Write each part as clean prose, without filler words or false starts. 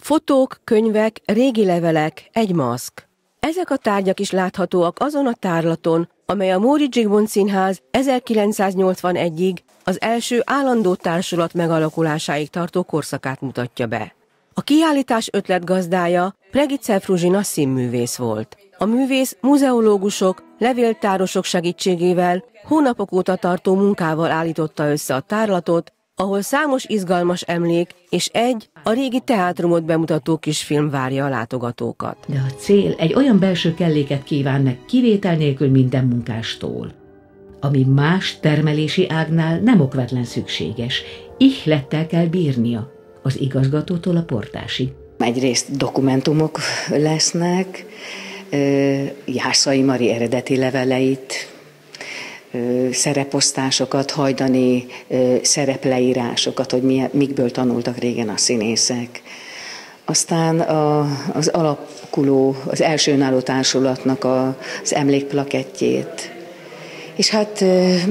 Fotók, könyvek, régi levelek, egy maszk. Ezek a tárgyak is láthatóak azon a tárlaton, amely a Móricz Zsigmond Színház 1981-ig az első állandó társulat megalakulásáig tartó korszakát mutatja be. A kiállítás ötletgazdája Pregice Fruzsina színművész volt. A művész muzeológusok, levéltárosok segítségével hónapok óta tartó munkával állította össze a tárlatot, ahol számos izgalmas emlék és a régi teátrumot bemutató kisfilm várja a látogatókat. De a cél egy olyan belső kelléket kíván meg kivétel nélkül minden munkástól, ami más termelési ágnál nem okvetlen szükséges, ihlettel kell bírnia, az igazgatótól a portásig. Egyrészt dokumentumok lesznek, Jászai Mari eredeti leveleit, szereposztásokat, hajdani szerepleírásokat, hogy mikből tanultak régen a színészek. Aztán az alakuló, az első önálló társulatnak az emlékplakettjét. És hát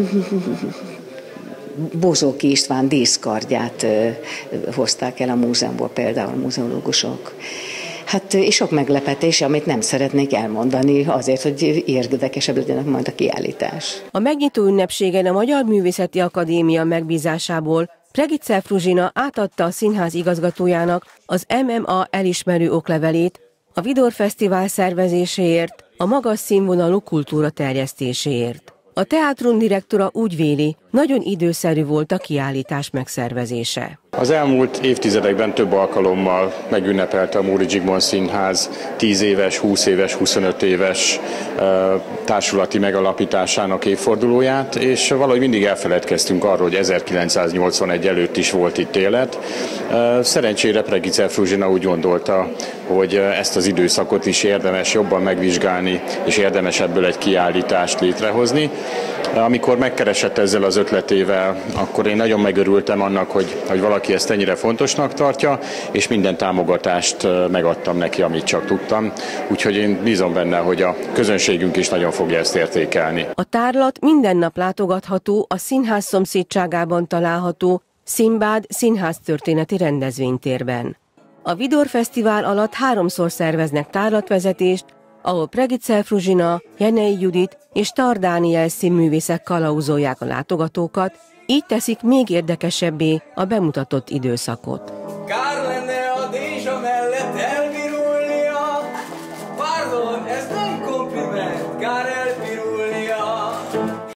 Bozóki István díszkardját hozták el a múzeumból, például a muzeológusok. Hát és sok meglepetés, amit nem szeretnék elmondani, azért, hogy érdekesebb legyen majd a kiállítás. A megnyitó ünnepségen a Magyar Művészeti Akadémia megbízásából Pregice Fruzsina átadta a színház igazgatójának az MMA elismerő oklevelét a Vidor Fesztivál szervezéséért, a magas színvonalú kultúra terjesztéséért. A teátrum direktora úgy véli, nagyon időszerű volt a kiállítás megszervezése. Az elmúlt évtizedekben több alkalommal megünnepelte a Móricz Zsigmond Színház 10 éves, 20 éves, 25 éves társulati megalapításának évfordulóját, és valahogy mindig elfeledkeztünk arról, hogy 1981 előtt is volt itt élet. Szerencsére Pregice Fruzsina úgy gondolta, hogy ezt az időszakot is érdemes jobban megvizsgálni, és érdemes ebből egy kiállítást létrehozni. Amikor megkeresett ezzel az ötletével, akkor én nagyon megörültem annak, hogy valaki ezt ennyire fontosnak tartja, és minden támogatást megadtam neki, amit csak tudtam. Úgyhogy én bízom benne, hogy a közönségünk is nagyon fogja ezt értékelni. A tárlat minden nap látogatható a színház szomszédságában található Színbád színháztörténeti rendezvénytérben. A Vidor Fesztivál alatt 3-szor szerveznek tárlatvezetést, ahol Pregice Fruzsina, Jenei Judit és Tar Dániel színművészek kalauzolják a látogatókat, így teszik még érdekesebbé a bemutatott időszakot.